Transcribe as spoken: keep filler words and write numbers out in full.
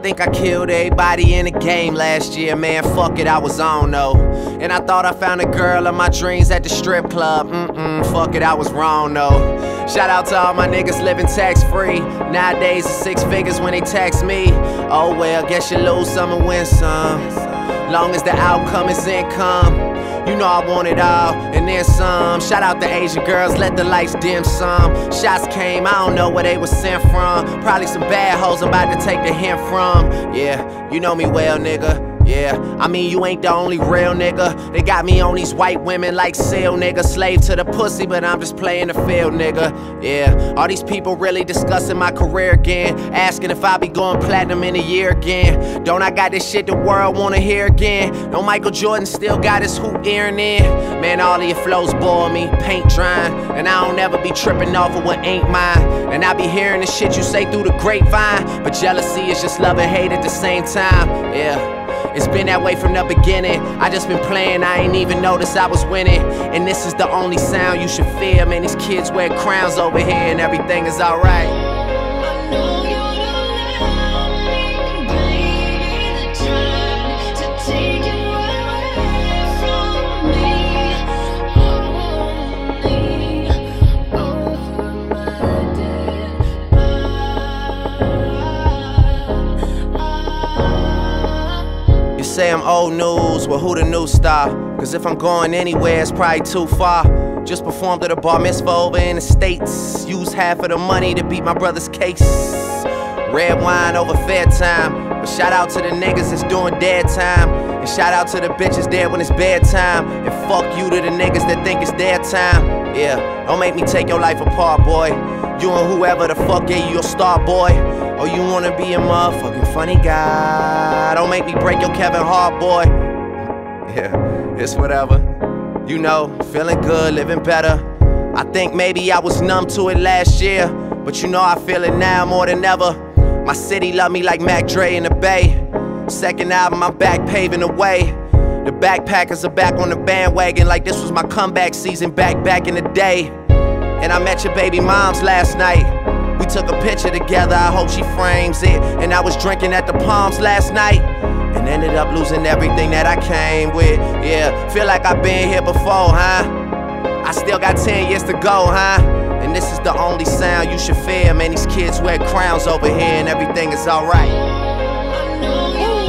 think I killed everybody in the game last year, man, fuck it, I was on though. And I thought I found a girl of my dreams at the strip club, mm-mm, fuck it, I was wrong though. Shout out to all my niggas living tax-free. Nowadays it's six figures when they tax me. Oh well, guess you lose some and win some, long as the outcome is income. You know I want it all, and then some. Shout out to Asian girls, let the lights dim some. Shots came, I don't know where they was sent from. Probably some bad hoes I'm about to take the hint from. Yeah, you know me well, nigga. Yeah, I mean you ain't the only real nigga. They got me on these white women like seal, nigga. Slave to the pussy, but I'm just playing the field, nigga. Yeah, all these people really discussing my career again, asking if I be going platinum in a year again. Don't I got this shit the world wanna hear again? No Michael Jordan still got his hoop earring in. Man, all of your flows bore me, paint drying, and I don't ever be tripping off of what ain't mine. And I be hearing the shit you say through the grapevine, but jealousy is just love and hate at the same time. Yeah, it's been that way from the beginning. I just been playing, I ain't even noticed I was winning. And this is the only sound you should fear. Man, these kids wear crowns over here and everything is alright. I know you don't love me, baby. They're trying to take you away from me. Only over my dead body. You say I'm old news, well who the new star? Cause if I'm going anywhere it's probably too far. Just performed at a bar mitzvah over in the States. Used half of the money to beat my brother's case. Red wine over fair time. But shout out to the niggas that's doing dead time. And shout out to the bitches dead when it's bedtime. And fuck you to the niggas that think it's their time. Yeah, don't make me take your life apart, boy. You and whoever the fuck gave you your star, boy. Or you wanna be a motherfucking funny guy. Don't make me break your Kevin Hart, boy. Yeah, it's whatever. You know, feeling good, living better. I think maybe I was numb to it last year, but you know I feel it now more than ever. My city love me like Mac Dre in the Bay. Second album, I'm back paving the way. The backpackers are back on the bandwagon like this was my comeback season back back in the day. And I met your baby moms last night. We took a picture together, I hope she frames it. And I was drinking at the Palms last night and ended up losing everything that I came with. Yeah, feel like I've been here before, huh? I still got ten years to go, huh? And this is the only sound you should fear. Man, these kids wear crowns over here and everything is alright. I know you